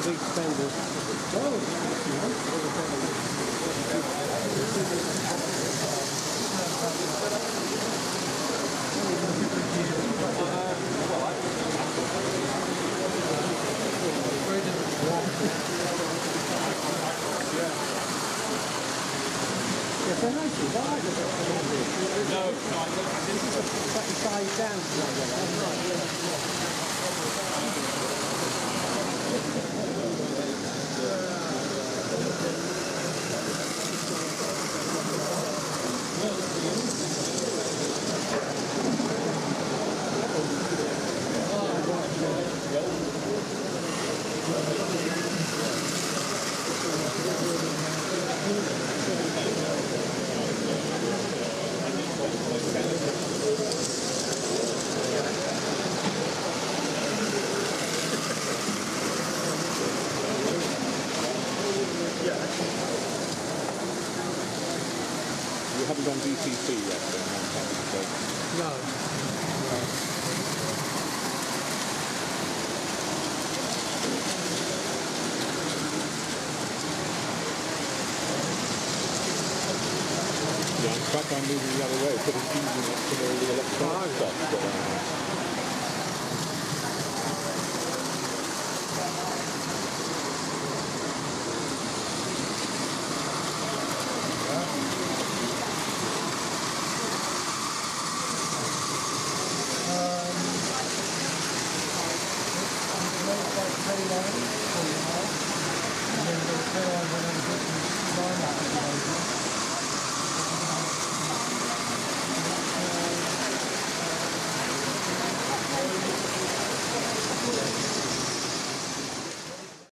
the big spenders. Yeah, they're nice. I like the No, this is a slightly size down. you haven't done DTC yet, then, No. Yeah, in fact, I'm moving the other way, putting using it for the electronic stuff.